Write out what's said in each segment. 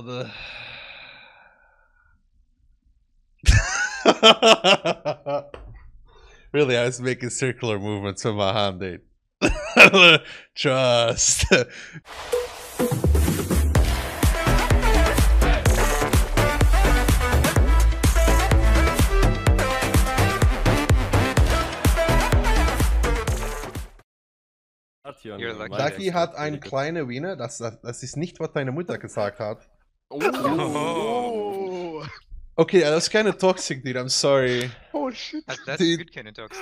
god. Really, I was making circular movements with my hand, dude. Trust. Ducky hat eine kleine Wiener, das ist nicht, was deine Mutter gesagt hat. Oh. Okay, that's kind of toxic, dude, I'm sorry. Oh shit. That's Dude. good kind of toxic.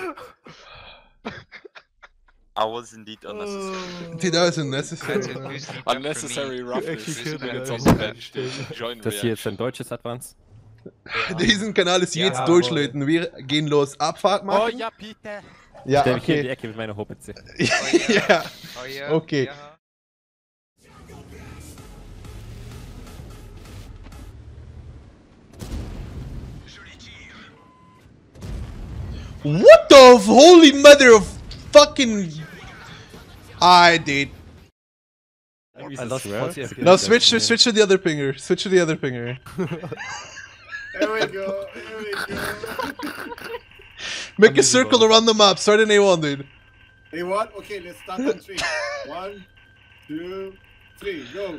I was indeed unnecessary. Dude, that was unnecessary. That's a loose lead up for Unnecessary me. roughness. Actually, And it's yeah. also bench. Join Das hier jetzt ein deutsches Advance. Diesen Kanal ist jetzt durchlöten. Wir gehen los. Abfahrt machen? Oh ja, bitte! Ja, Stell mich hier in die okay. Ecke mit meiner Hobbitze. Ja, Oh yeah. okay. Yeah. What the holy mother of fucking... I did. I lost No, switch to the other pinger. Switch to the other pinger. There we go. There we go. Make a circle around the map. Start in A1, dude. Hey, what? Okay, let's start on 3. 1, 2, 3, go.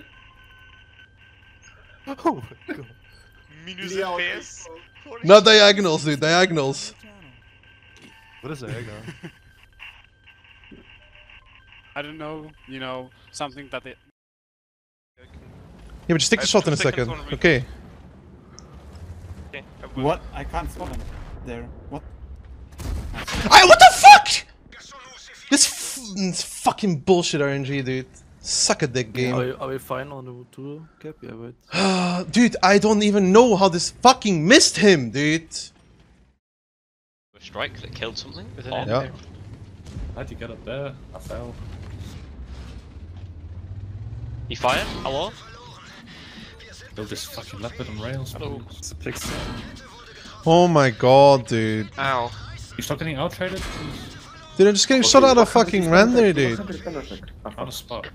Oh my god. Minus Leo, FPS. Not diagonals, dude. Diagonals. What is that? I don't know, you know, something that it... Yeah, but just take the shot in a second. Okay. What? I can't spot him. There. What? What the fuck? This fucking bullshit RNG, dude. Suck a dick game. Are we fine on the tour cap? Yeah, but... Dude, I don't even know how this fucking missed him, dude. A strike that killed something with an Yeah. How'd you get up there? I fell. He fired? Hello? Build this fucking leopard on rails. Hello. Oh my god, dude. Ow. You stop getting out traded? Dude, I'm just getting shot out of fucking render, dude. On the spot.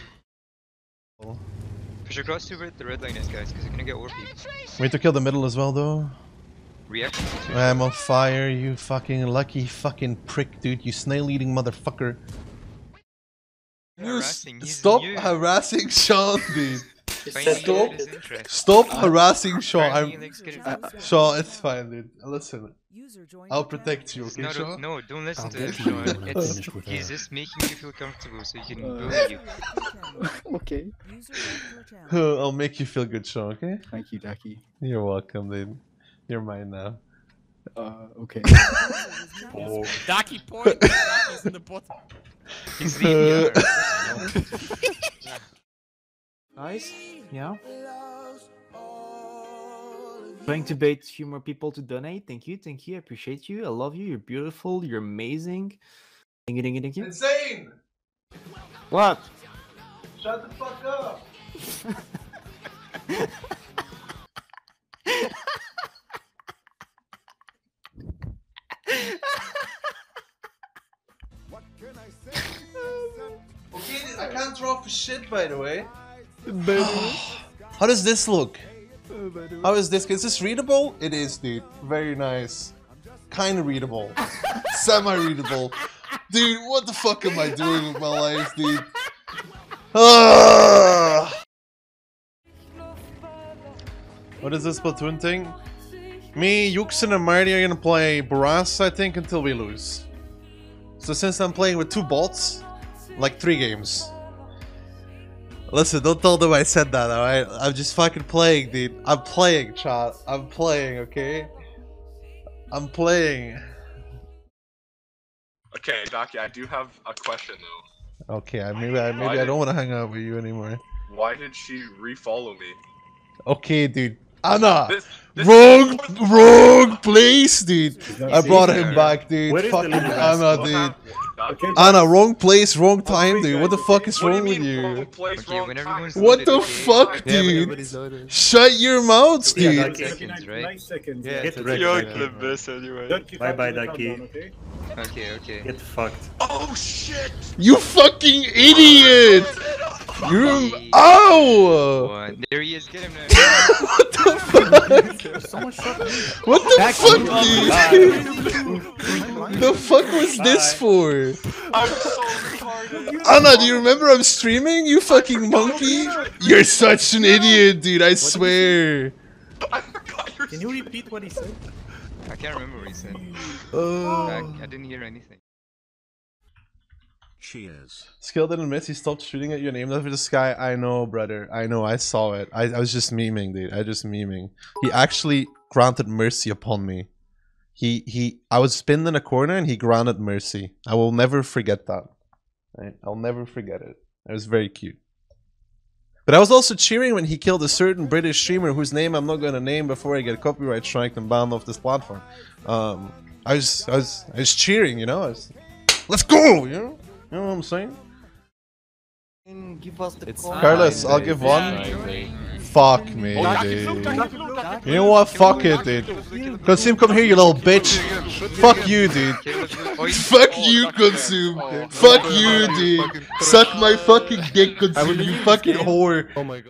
Push across to where the red line is, guys, because you're gonna get overpeaked. We need to kill the middle as well, though. Reaction. I'm on fire, you fucking lucky fucking prick, dude. You snail-eating motherfucker. Harassing, he's Stop new. harassing Sean, dude. Finally Stop. his interest. Stop harassing Sean. Finally likes getting interest. Sean, it's fine, dude. Listen. I'll protect you, okay, No, Sean? no, don't listen to him, Sean. He's just making you feel comfortable so he can bully you. Okay. I'll make you feel good, Sean, okay? Thank you, Ducky. You're welcome, dude. You're mine now. Okay. Ducky point! Ducky's in the bottom. He's leaving. Guys, yeah. Trying to bait a few more people to donate. Thank you, I appreciate you. I love you. You're beautiful. You're amazing. Thank you. Insane! What? Shut the fuck up! Okay, I can't draw for shit, by the way. How does this look? How is this? Is this readable? It is, dude. Very nice. Kinda readable. Semi-readable. Dude, what the fuck am I doing with my life, dude? What is this Splatoon thing? Me, Yuxin, and Marty are gonna play Boras, I think, until we lose. So since I'm playing with 2 bots, like 3 games. Listen, don't tell them I said that, alright? I'm just fucking playing, dude. I'm playing, chat. I'm playing, okay? I'm playing. Okay, Ducky, I do have a question though. Okay, maybe I don't want to hang out with you anymore. Why did she refollow me? Okay, dude. Anna! This Wrong place, dude! I brought him back, dude. Fucking Anna, dude. Anna, wrong place, wrong time, dude. What the fuck is wrong with you? Okay, when everyone's What loaded, the okay? fuck, dude? Shut your mouths, dude. 9 seconds, right? 9 seconds. Yeah, Get You're the best anyway. Bye-bye, Ducky. Okay? Okay. Get fucked. Oh shit! You fucking idiot! Oh! One. There he is. Get him now. What the fuck? What the fuck, dude? The fuck was this for? I'm so retarded. Anna, do you remember I'm streaming? You fucking monkey! You're such an idiot, dude, I swear. I forgot your Can you repeat what he said? I can't remember what he said. I didn't hear anything. Cheers. Skill didn't miss, he stopped shooting at you and aimed up for the sky. I know, brother. I know, I saw it. I was just memeing, dude. I just memeing. He actually granted mercy upon me. I was pinned in a corner and he granted mercy. I will never forget that. Right? I'll never forget it. It was very cute. But I was also cheering when he killed a certain British streamer whose name I'm not gonna name before I get copyright striked and banned off this platform. I was cheering, you know. Let's go, you know. You know what I'm saying? Give us the Carlos, I'll give one. Fuck me, dude. You know what? Fuck it, dude. Consume, come here, you little bitch. Fuck you, dude. Fuck you, Consume. Fuck you, dude. Suck my fucking dick, Consume, you fucking whore. Oh my god.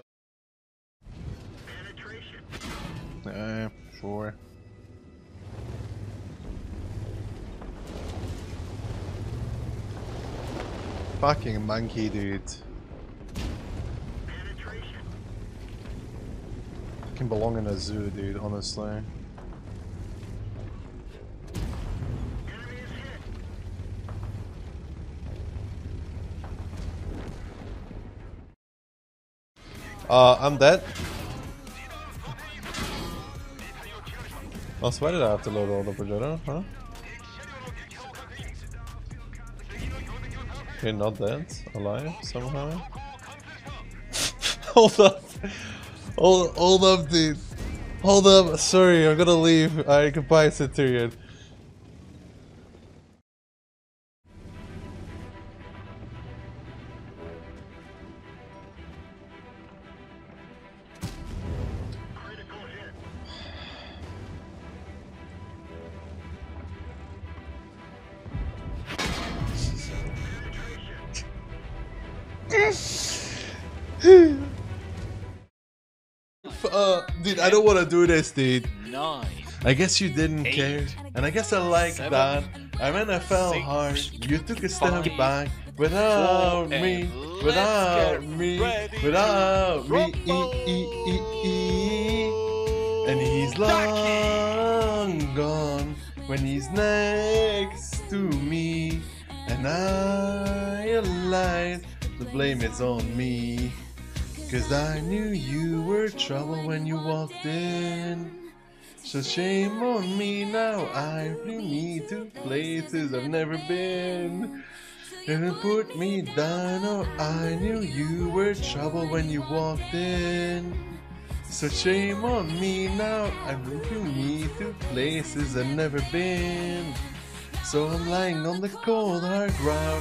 Sure. Fucking monkey, dude. Fucking belong in a zoo, dude, honestly. I'm dead. Oh, so why did I have to load all the Progetto, huh? You're not dead? Alive somehow? Hold up. Hold up, dude. Hold up. Sorry, I'm gonna leave. Alright, goodbye, Centurion. Dude, I don't want to do this, dude. 9. I guess you didn't care, and I guess I like 7, that. I mean, I fell 6, hard. You took a step 5, back without 4, me, and without let's me, get ready without to me. And he's long gone when he's next to me, and I realize the blame is on me. 'Cause I knew you were trouble when you walked in. So shame on me now, I really need to places I've never been. And put me down, oh, I knew you were trouble when you walked in. So shame on me now, I really need to places I've never been. So I'm lying on the cold hard ground.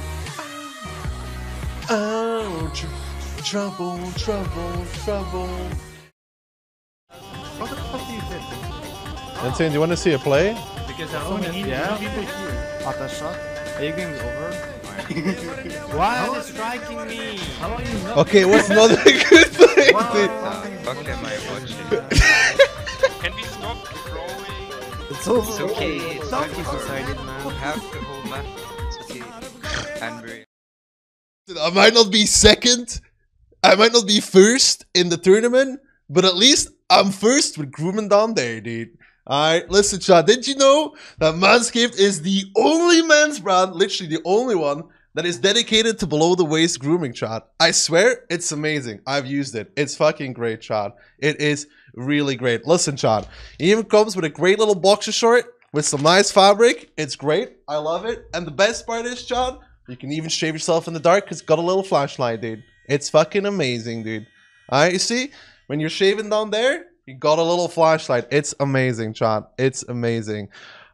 Ouch. Trouble, trouble, trouble. What the fuck do you think? Insane, do you want to see a play? Because I own it. Yeah. People here. Auto shot. Are you going over? Why are they striking me? How are you not? Okay, what's not a good thing? Fuck am I watching? Can we stop crawling? It's also It's okay. It's Don't fine. be decided, man. Have the whole map. It's okay. And we're I might not be second, I might not be first in the tournament, but at least I'm first with grooming down there, dude. Alright, listen, chat. Did you know that Manscaped is the only men's brand, literally the only one, that is dedicated to below the waist grooming, chat? I swear, it's amazing. I've used it. It's fucking great, chat. It is really great. Listen, chat. It even comes with a great little boxer short with some nice fabric. It's great. I love it. And the best part is, chat, you can even shave yourself in the dark because it's got a little flashlight, dude. It's fucking amazing, dude. Alright, you see? When you're shaving down there, you got a little flashlight. It's amazing, chat. It's amazing.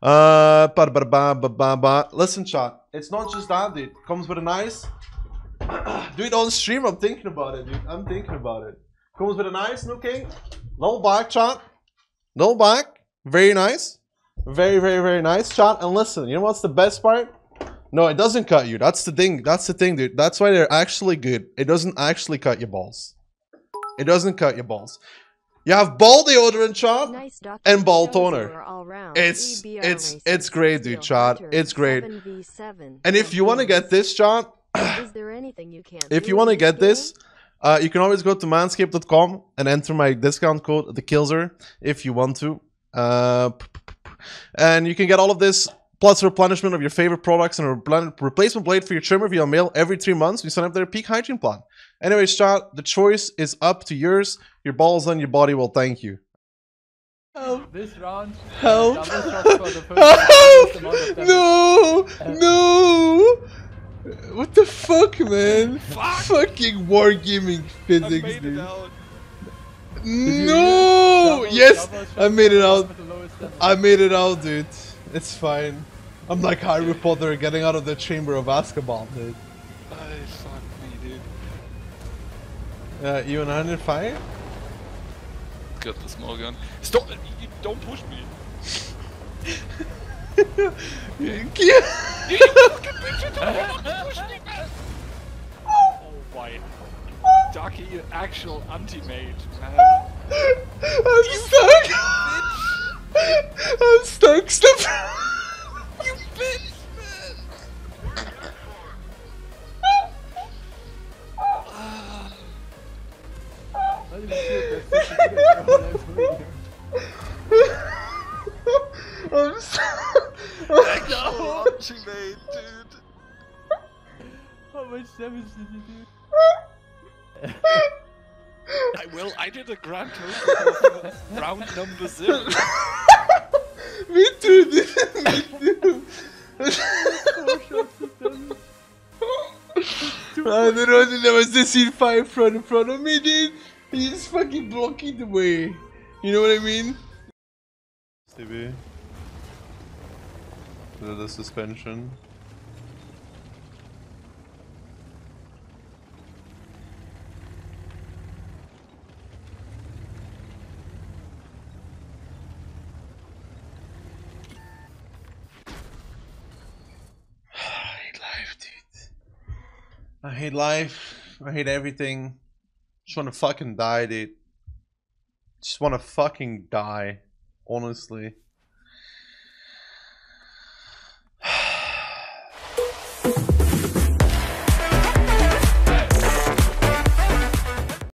Listen, chat. It's not just that, dude. It comes with a nice... Do it on stream. I'm thinking about it, dude. I'm thinking about it. Comes with a nice looking little back, chat. Little back. Very nice. Very, very, very nice, chat. And listen, you know what's the best part? No, it doesn't cut you. That's the thing. That's the thing, dude. That's why they're actually good. It doesn't actually cut your balls. It doesn't cut your balls. You have ball deodorant, Chad, Nice and ball toner. It's It's great, dude, Chad. It's great. 7v7. And if you want to get this, Chad, Is there anything you can't if do you want to in get game? this, you can always go to manscaped.com and enter my discount code, TheKillzer, if you want to. And you can get all of this, plus replenishment of your favorite products and a replacement blade for your trimmer via mail every 3 months. You sign up their peak hygiene plan. Anyways, chat, the choice is up to yours. Your balls and your body will thank you. Help. This round. Help. Double shot for the first amount of damage. No! No! What the fuck, man? Fucking wargaming physics, dude. No! Yes! I made it out. I made it out, dude. It's fine. I'm like Harry Potter getting out of the Chamber of Azkaban, dude. Fuck me, dude. You 105? Got the small gun. Stop! You don't push me. You fucking bitch! You don't push me, man! Oh my. Ducky, you actual anti-mate, man. I'm stuck! I'm stuck, stop! You bitch, man! I'm stuck! Actual anti-mate, dude. How much damage did you do? I did a grand total of round number 0. Me too, dude! Me too! There was this C5 in front of me, dude! He's fucking blocking the way. You know what I mean? CB. The suspension. I hate life. I hate everything. Just wanna fucking die, dude. Just wanna fucking die. Honestly.